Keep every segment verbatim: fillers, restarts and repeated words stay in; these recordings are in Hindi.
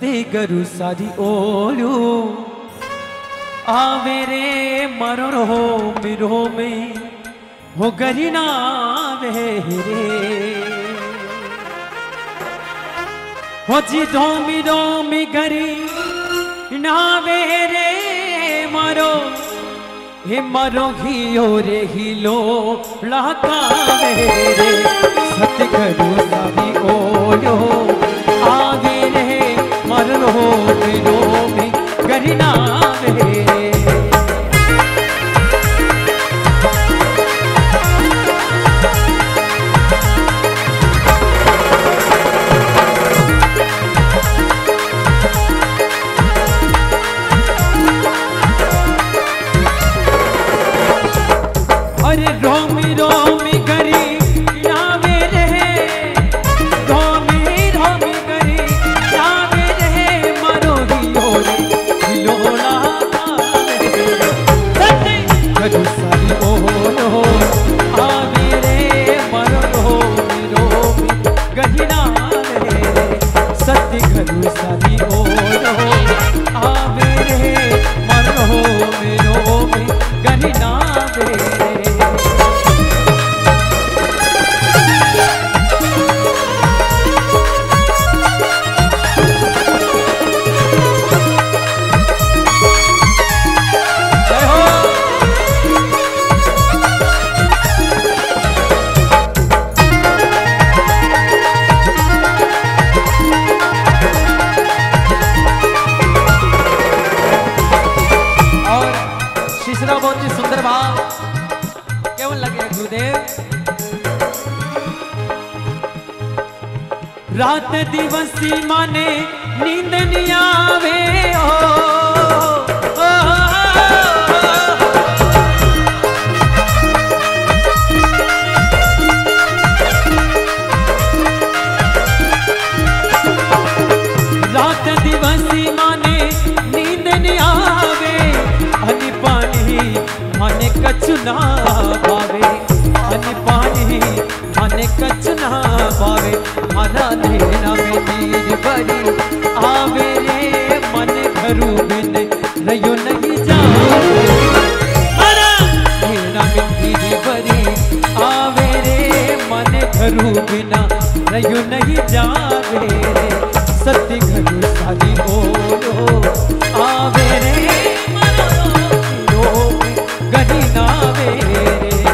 सत्य गरु सारी ओलू आवे रे मरो रो मिरो में हो गरिना वे रे हो जी डोमी डोमी गरी नावे रे मरो हे मरो घियो रे हिलो लाका रे सत्य गरु सारी ओलू आवे रे मरो मिरो में गरिना वे अरे रोमी रोमी गरी नावे रहे रोमी रोमी गरी नावे रहे मरो हियो रे हिलोला सत्य गरु सारी ओलो आवे रे मरो रोमी गहिना रे सत्य गरु सारी ओलो आवे रे मरो रोमी गहिना रे बहुत ही सुंदर भाव केवल लगे गुरुदेव। रात दिवसी माने नींद नहीं आवे ओ, ओ, ओ, रात दिवसी माने नींद नहीं आवे अनि पानी माने कछु ना पावे अनि पानी माने कछु ना पावे मना देना में नीर भरी आवे रे मन घरू बिन रयो नहीं जावे मना देना में नीर भरी आवे रे मन घरू बिना रयो नहीं जावे रे सत्य घरू सारी ओलो आवे रे गरिना वे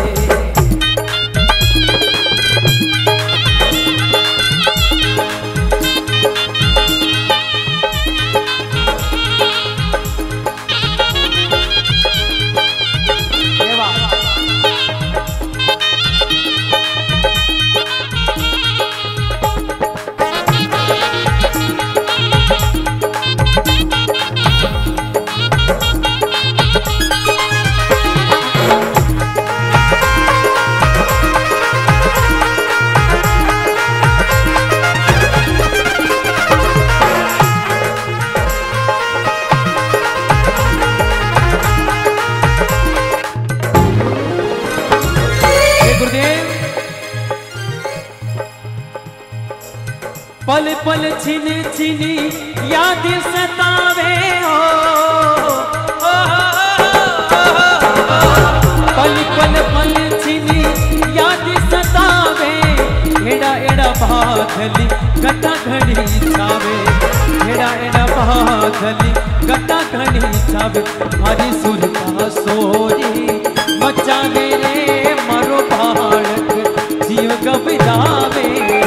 पल पल छिन छिनी याद सतावे हो ओ, ओ, ओ, पल पल पल छिनी याद सतावे एड़ा एड़ा बादली गटा घड़ी छावे एड़ा एड़ा बादली गटा घड़ी छावे हरी सुरता सोरी मचावे रे मरो बालक जीव गबदावे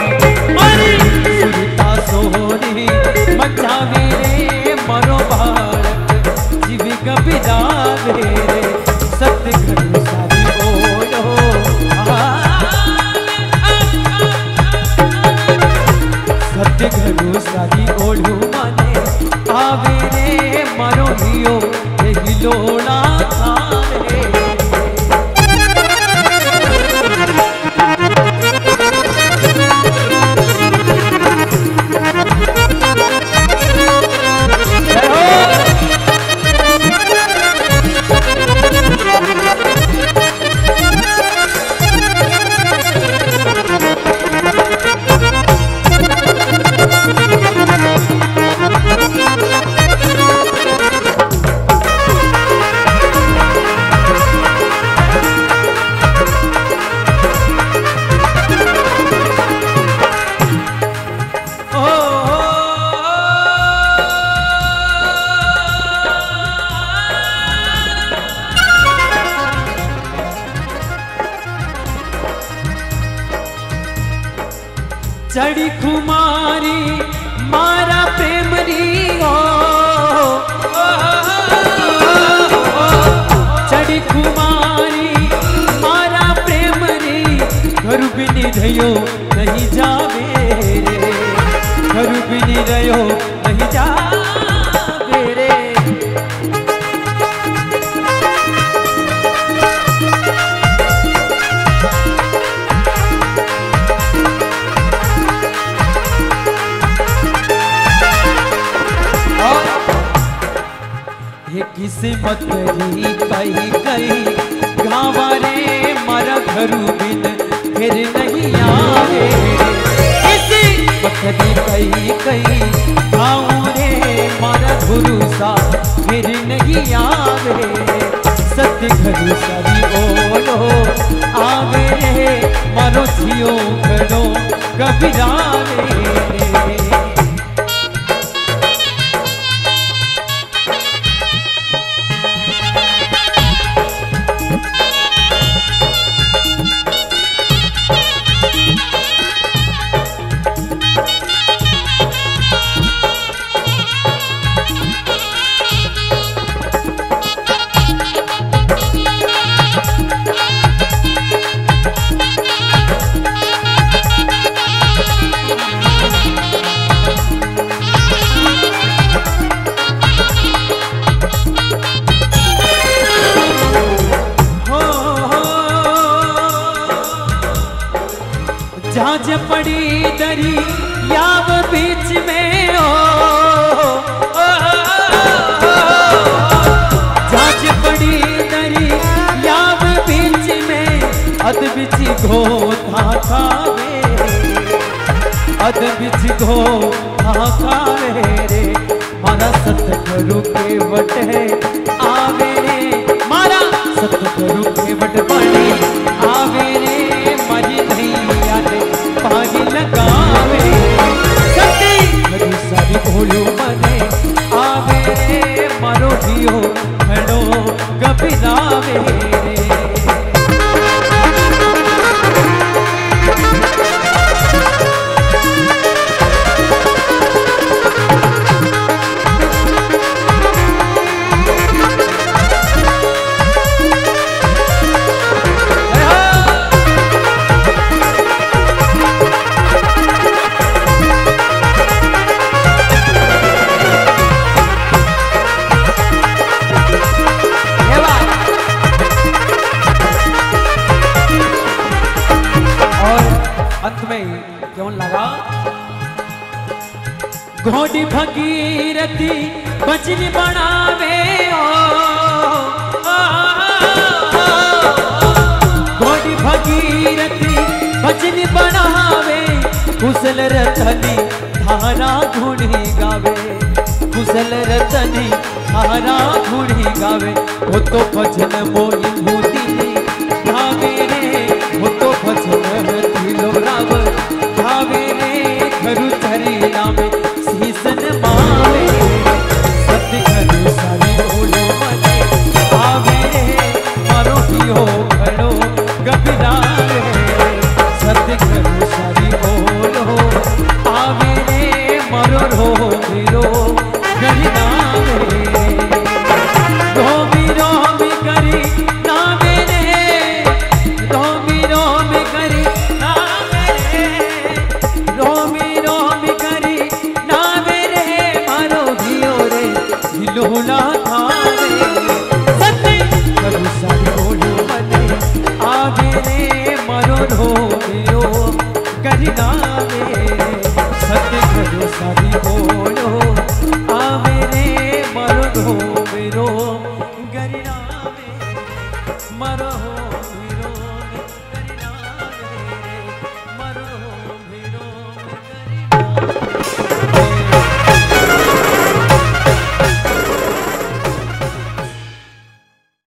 सुरता सोरी मचावे रे मरो बालक जीव गबदावे रे सत्य घरू सारी ओलो सत्य घरू सारी ओलू माने आवे रे मरो हियो रे हिलोला खावे चढ़ी खुमारी मारा प्रेमरी हो, चढ़ी खुमारी मारा प्रेमरी, घर बिनी रहो नहीं जावे रे, घर बिनी रहो नहीं जावे रे। किस्मत री कही कही गावारे मारा घरू बिन फिर नहीं आवे, किस्मत री कही कही गाँव रे मारा घरू सा फिर नहीं आवे, सत्य घरू सारी ओलो आवे रे, मारो जियो घड़ो कभी आवे रे। झांझ पड़ी दरी याव बीच में हो, झांझ पड़ी दरी याव बीच में, अद बिच घो खावे, अद बिच घो खावे रे, मारा सतगुरु के वट है आवे रे, मारा सतगुरु के वट बने आवे रे, मारी नहीं याद पागी लगावे, सती घरू सारी बोलो मने आवे रे, मारो जियो घड़ो गबिरावे रे। अंत में क्यों लगा, घोड़ी भगीरथी बचनी बनावे ओ, घोड़ी भगीरथी बचनी बनावे, कुशल रतनी धारा धुनी गावे, कुशल रतनी धारा धुनी गावे, वो तो भजन मोई मोती गावे रे, वो तो भजन दिलो राव गावे रे, घरू चरी नामे सीसन मावे, सत्य घरू सारी बोलो मने आवे रे, मारो हियो घड़ो गबी